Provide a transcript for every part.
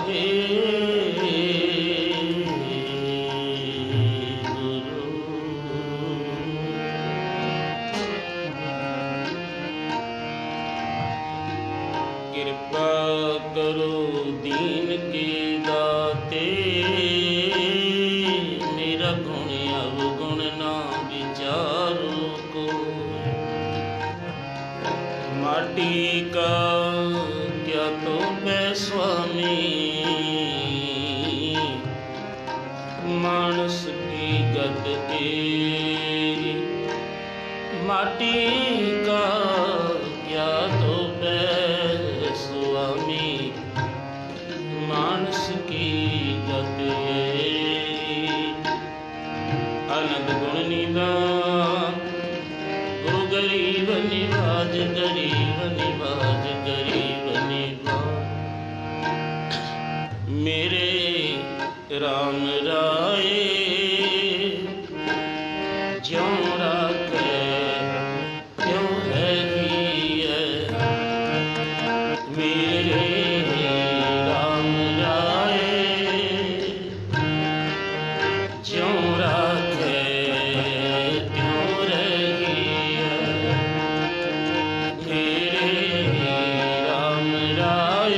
वाहे गुरु। कृपा करो दीन के दाते, मेरा गुण अवगुण ना विचारो को। माटी का क्या तो मैं स्वामी, मानस की गत तेरी। माटी का क्या तो मैं स्वामी, मानस की गत तेरी। अनंत गुण निधान गुरु गरीब निवाज, गरीब निवाज, गरीब निवाज। मेरे राम राय ज्यों राखे त्यों है ही है। मेरे राम राय ज्यों राखे त्यों रही है। मेरे राम राय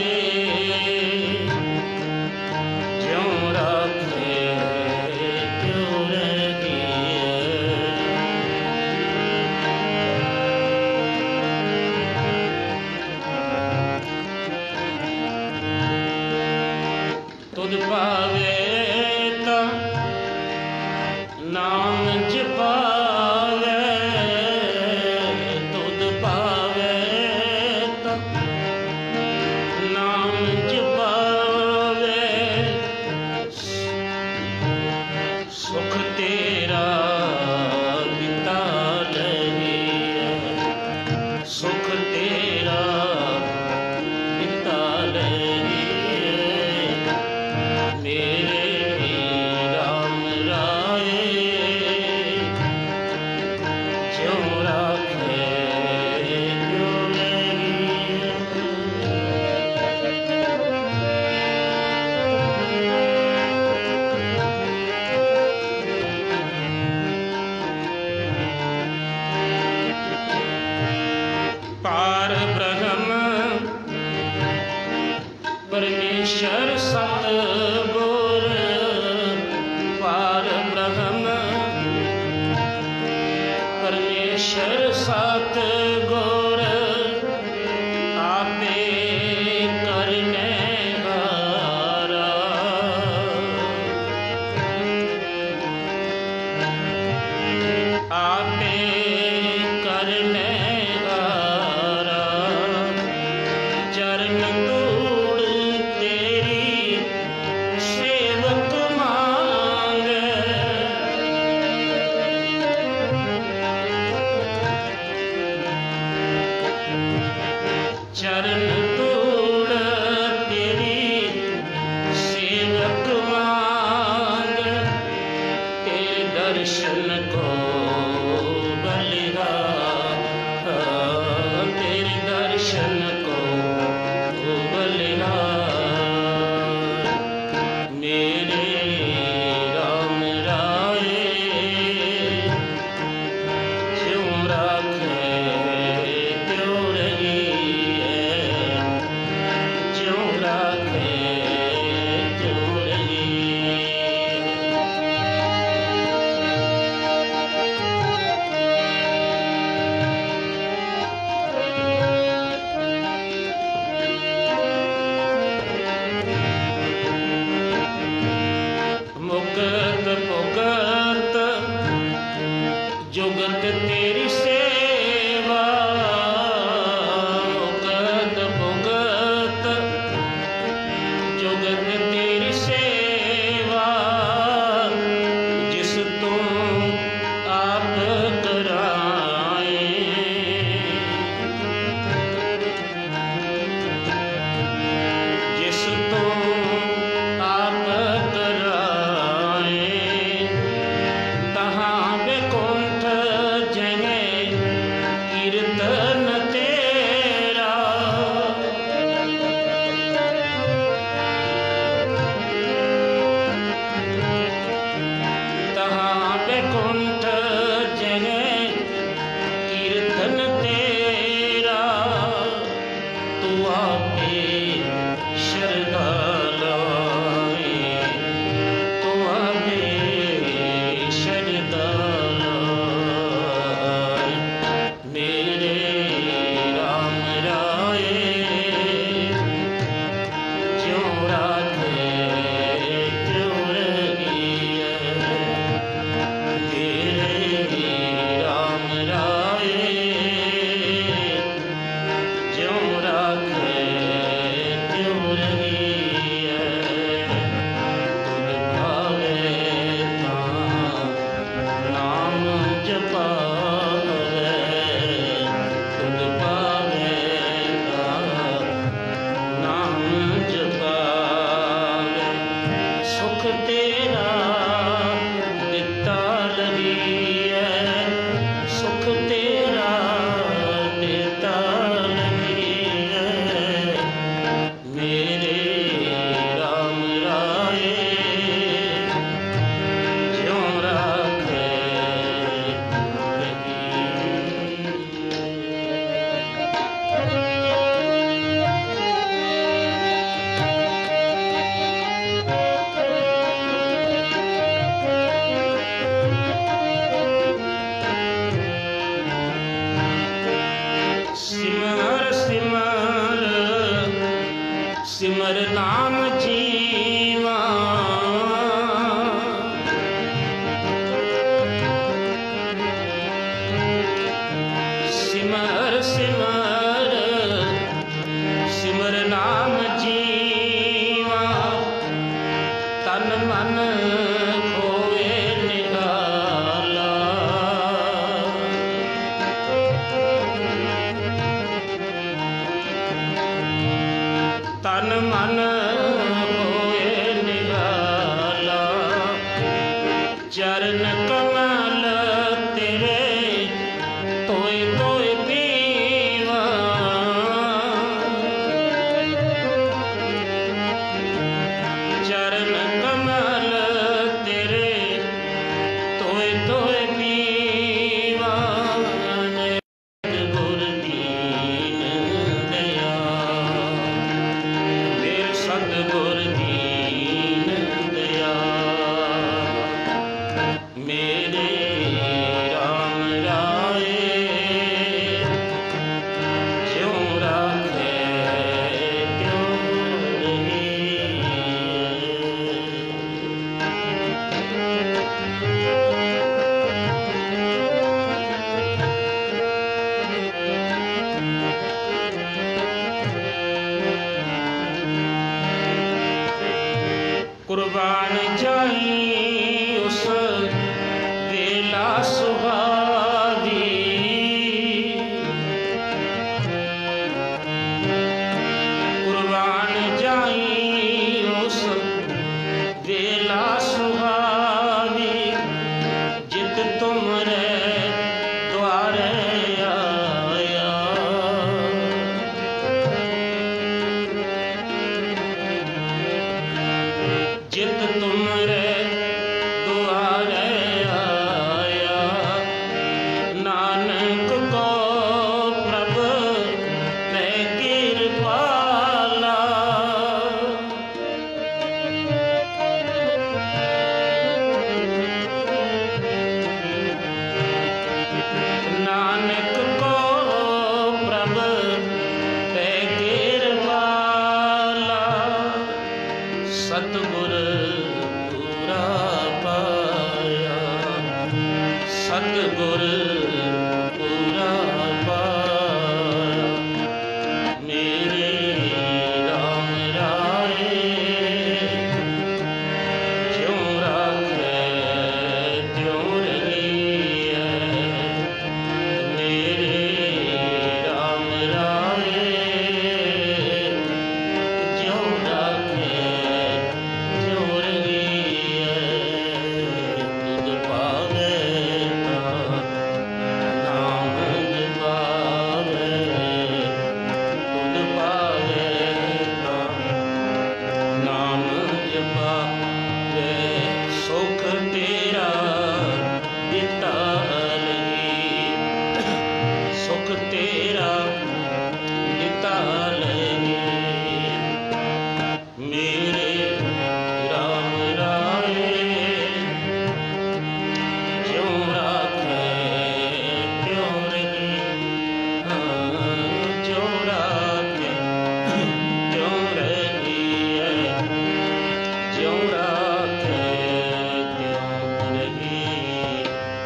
ज्यों राखे त्यों रही है। तुझ पावे ता नाम जपावे, तुझ पावे ता नाम जपावे। सुख तेरा बिता लही है, सुख तेरा बिता लही है। मेरे राम राय ज्यों राखे त्यों रही है। पार ब्रह्म परमेश्वर सतगुर, पार ब्रह्म परमेश्वर सतगुर। आपे करने हारा, आपे करने हारा। चरण तूड़ तेरी सेवक मांगे, चरण तूड़ तेरी सेवक मांग। तेरे दर्शन को बलिहार, तेरे दर्शन को बलिहार। मेरे राम राय ज्यों राखे त्यों रही है। ਸਿਮਰ ਸਿਮਰ ਨਾਮ ਜੀਵਾ ਸਿਮਰ ਸਿਮਰ ਸਿਮਰ ਨਾਮ ਜੀਵਾ ਤਨ ਮਨ ਖੋਏ ਨਿਹਾਲਾ ਤਨ ਮਨ ਹੋਏ ਨਿਹਾਲਾ ਚਰਨ ਕਮਲ ਤੇਰੇ ਤੋਏ ਤੋਏ ਪੀਵਾ ਚਰਨ ਕਮਲ ਤੇਰੇ ਤੋਏ ਤੋਏ ਪੀਵਾ ਗੁਰ ਦੀਨ ਦਇਆ ਮੇਰ ਸਤਿਗੁਰ ਦੀਨ ਦਇਆ ਮੇਰੇ ਰਾਮ ਰਾਏ ਜਿਉ ਰਾਖੇ ਤਿਉ ਰਹੇ ਕੁਰਬਾਨ ਜਾਈ ਉਸ ਵੇਲਾ ਸੁਹਾਵੀ ਕੁਰਬਾਨ ਜਾਈ ਉਸ ਵੇਲਾ ਸੁਹਾਵੀ ਜਿਤ ਤੁਮਰੇ ਦੁਆਰੇ ਆਇਆ ਜਿਤ ਤੁਮਰੇ ਦੁਆਰੇ ਆਇਆ ਨਾਨਕ ਕੋ ਪ੍ਰਭ ਮੈਂ ਕਿਰਪਾਲਾ ਨਾਨਕ ਕੋ ਪ੍ਰਭ ਮੈਂ ਕਿਰਪਾਲਾ ਸਤਿਗੁਰ ਪੂਰਾ ਪਾਇਆ ਸਤਿਗੁਰ ਪੂਰਾ ਪਾਇਆ ਮੇਰੇ ਰਾਮ ਰਾਏ ਜਿਉ ਰਾਖੇ ਤਿਉ ਰਹੀਐ ਮੇਰੇ ਰਾਮ ਰਾਏ ਜਿਉ ਰਾਖੇ ਤਿਉ ਰਹੀਐ ਤੁਧ ਪਾਵੇ ਤਾਂ ਨਾਮ ਜਪਾਵੇ ਤੁਧ ਪਾਵੇ ਤਾਂ ਨਾਮ ਜਪਾਵੇ ਸੁਖ ਤੇਰਾ ਦਿੱਤਾ ਲਈ ਸੁਖ ਤੇਰਾ ਦਿੱਤਾ ਲਈ ਮੇਰੇ ਰਾਮ ਰਾਏ ਜਿਉ ਰਾਖੇ ਤਿਉ ਰਹੀ ਜਿਉ ਰਾਖੇ ਤਿਉ ਰਹੀਐ ਜਿਉ ਰਾਖੇ ਤਿਉ ਰਹੀਐ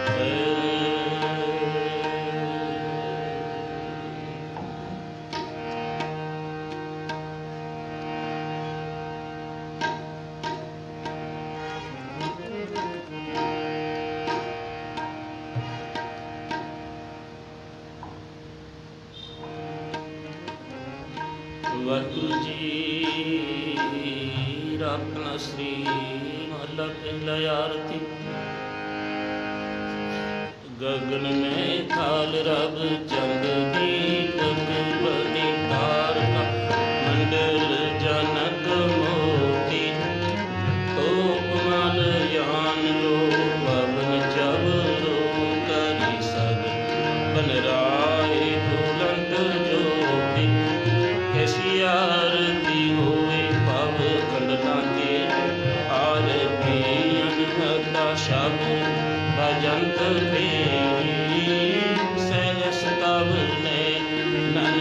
ਵਾਹਿਗੁਰੂ ਜੀ ਰਾਖਣਾ ਸ੍ਰੀ ਮਹੱਲਾ ਪਹਿਲਾ ਆਰਤੀ ਗगन में थाल रब जग दीपक बड़ी तारका मंडल जनक मोती तोप मन यान लो पवन जब रो करी सग बन राय दुलंद ज्योति कैसी आरती होए पव खंडना के आरती अनहता शब्द भजंत तेरी सहस तब ने नन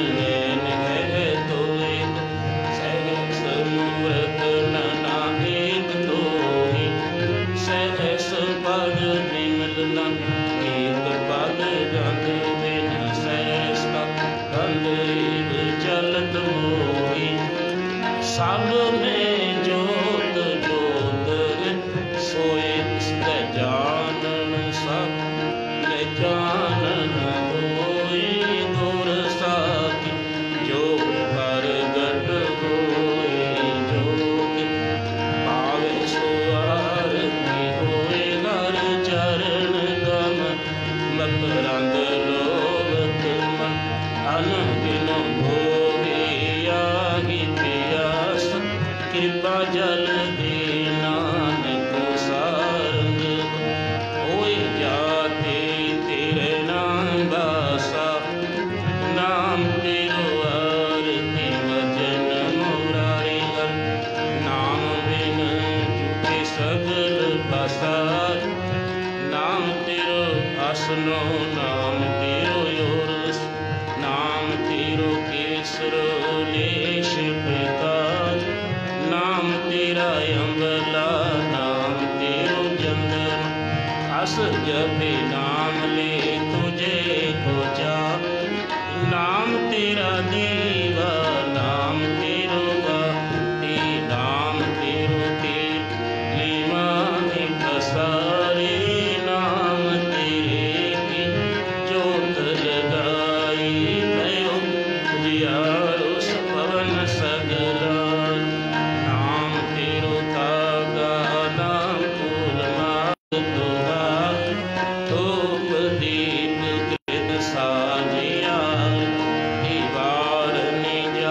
सब में जोत जोत सोए इसके जानन सब जानन होए गुर साखी जो प्रगट होए जोत पावे सो आरती होए घर चरण गम मकरंद लोभत मन अनगिन भोगे आहि प्यास कृपा जल दे नानक सारंग होए जाते तेरे नाम बासा नाम तेरो आरती भजन मुरारी हर नाम बिन झूठे सगल पसार नाम तेरो आसनो नाम तेरो योरस नाम तेरो केसरो लेश प्रकाश नाम तेरा अम्बला नाम तेरो चंदन अस जपे नाम ले तुझे को जा नाम तेरा दीवा नाम तेरो गाती नाम तेरो तेल लीमानी पसारे नाम तेरे की जोत लगाई भयो जियारो पवन सगला नाम तेरो तागा नाम फूल माला धूप दीप कृत साजिया दीवार निजा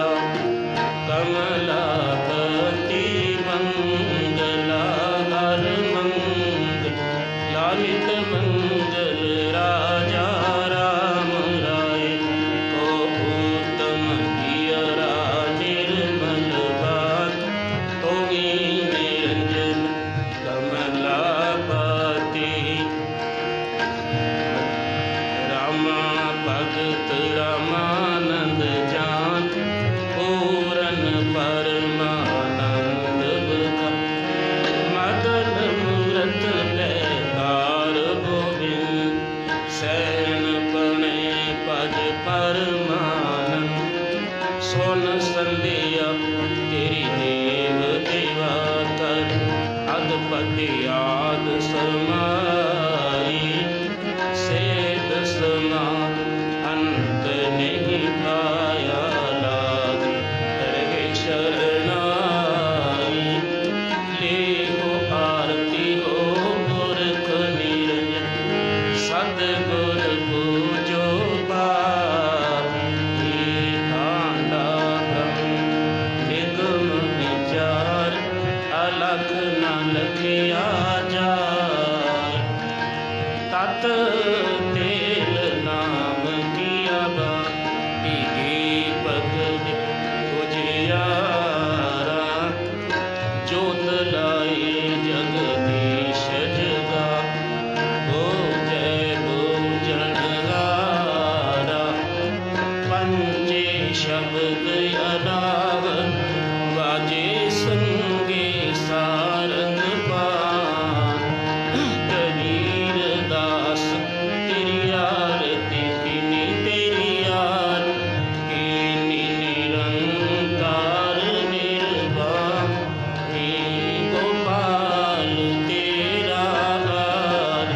कमलापति मंगला हर मंगल लालित मंगल राजा राम राय को उत्तम जियरा निर्मल बात तोगी निरंजन कमलापति रामा भगत रामानंद जान पूरन परमानंद बका मदन मूरत पैकार गोविंद सैन पणे पद परमानंद सोन संध्या तेरी देव देवा कर अधपति आद समाई सेद समा अंत नहीं पाया लाग रहे शरणाई ले हो आरती हो पुरख निरंजन सतगुर पूजो पाही कांडा ब्रह्म निगम विचार अलख न लखिया जाय तत तेल नाम किया बा दीपक उजियारा जोत लाई जगदीश जगा हो जय भोजनहारा पंचे शब्द अलाव बाजे संगे सारंग पान कबीर दास तेरी आरती कीनी तेरी यार कीनी निरंकार निर्वाण हे गोपाल तेरा हार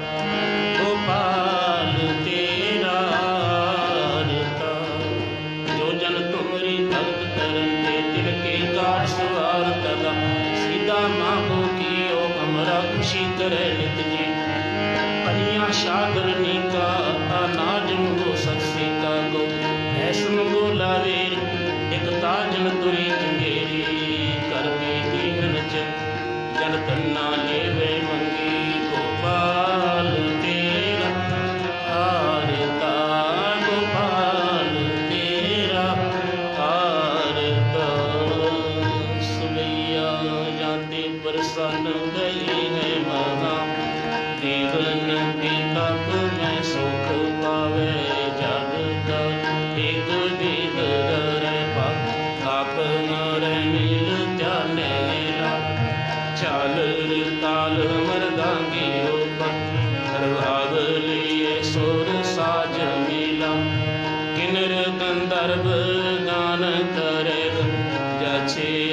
गोपाल तेरा हारता जो जन तुमरी भक्त करन ते तिनके कार सवार तदा सीधा मांगो कियो हमरा खुशी करे नित जी पनिया शादरनी का अनाज मुगो सत्से का गो ऐस मुगो लावेर एक ताजन तुरी चंगेरी कर दे दीन चन जन तन्ना लेवे मंगी गोपाल तेरा हारता गोपाल तेरा हारता सुनैया जाते प्रसन्न गई है महा जीवन के तप में सुख पावे जग का एक बिग रे पाप न मिल जाने ला चाल ताल मरदांगी ऊपर दरबार लिए सुर साज मिला किन्नर गंधर्व गान करे जछे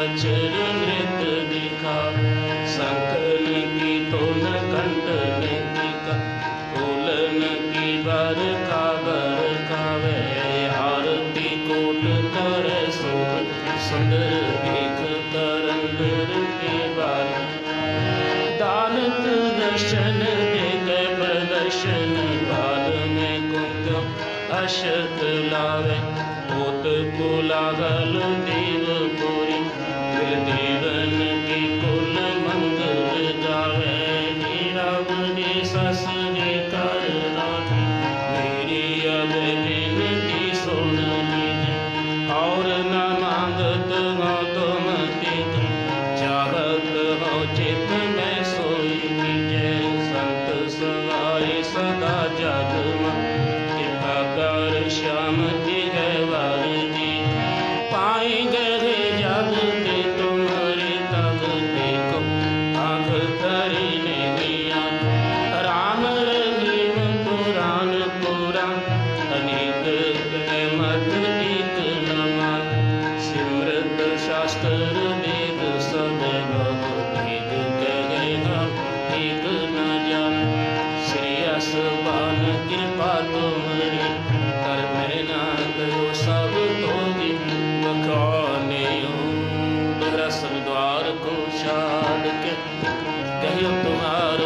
अचर नृत दिखा संकन की तो न कंटन की का फूलन की बर खावे आरती कोट करे सुंदर देख तरंदर के बार दानत दर्शन देख प्रदर्शन बाल में कुंकुम अशत लावे होत कुलागल देवपुरी फिर देवन की कुल मंगल गावे नीरवनी सस ने कर नाथी मेरी अब विनती सुन लीजिए और न मांगत हो तुम तित चाहत हो चित में सोई कीजिए संत सवाई सदा जग कृपा कर श्याम जी गवार जी पाएंगे जग ते तुम्हारे तब देखो आँख धरी नहीं राम रहीम पुराण पुराण अनेक मत एक नमा सिमरत शास्त्र वेद सब भेद कहे हम एक न जान श्री असबान कृपा तुम्हारी कर मैं ना करो सब तोगे बखाने रस द्वार को छाड़ के कहो तुम्हारो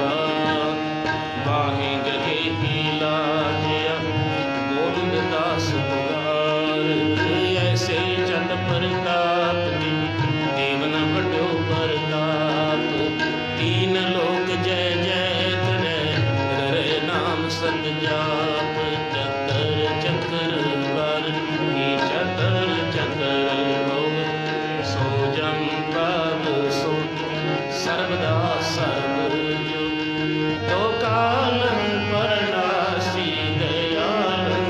बाहें गहे की लाजिया गोविंद दास पुकार ऐसे चंद प्रताप की देवन बड़ो प्रताप तीन लोक जय जय करे रे नाम सत जाप चतर चक्र पर की चतर चक्र भोग सो जम पद सो सर्वदा सर्व जो तो कालं परनासी दयालं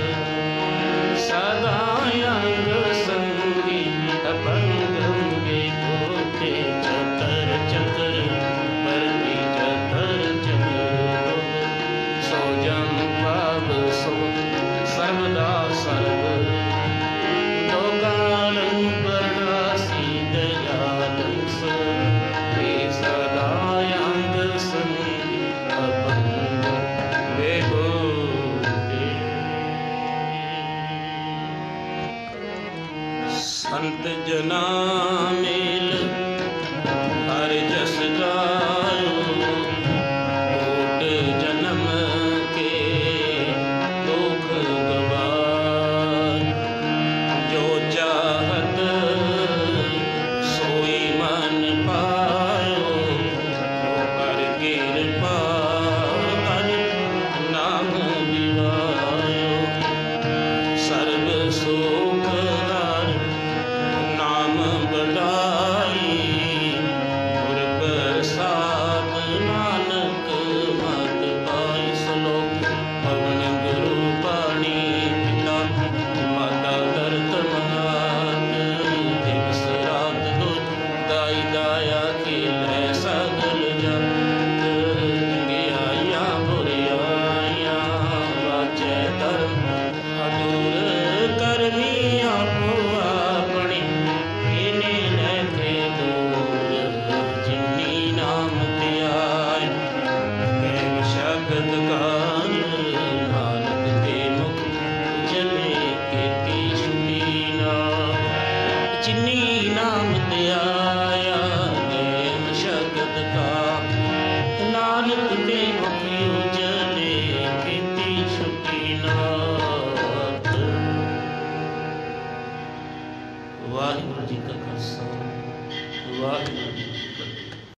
सदा अंग संगी अपंगं विभूते चतर चक्र पर की चतर चक्र सो जम पद सो सर्वदा सर्व तो कालं परनासी दयालं सदा अंग संगी अपंगं विभूते संत जना मेल हर जस गायो कोट जन्म के दुख गवार जो चाहत सोई मन पायो कर कृपा कर नाम दिवायो सर्व सुख हर नाम बढ़ाई गुर प्रसाद नानक मत पाई श्लोक पवन गुरु पाणी पिता माता धरत महात दिवस रात दो दाई दाया खेलै सगल जगत चंगियाइयां बुराइयां वाचै धर्म अदूर करनी आपो अपनी इने नैथे दूर जिन्नी नाम त्याय कैव शब्द काल नानक ते मुख उजले केती छुटीना जिन्नी नाम त्याया कैव शब्द का नानक ते मुख उजले केती छुटीना वाहिगुरु जी का खालसा वाहिगुरु जी की फतेह।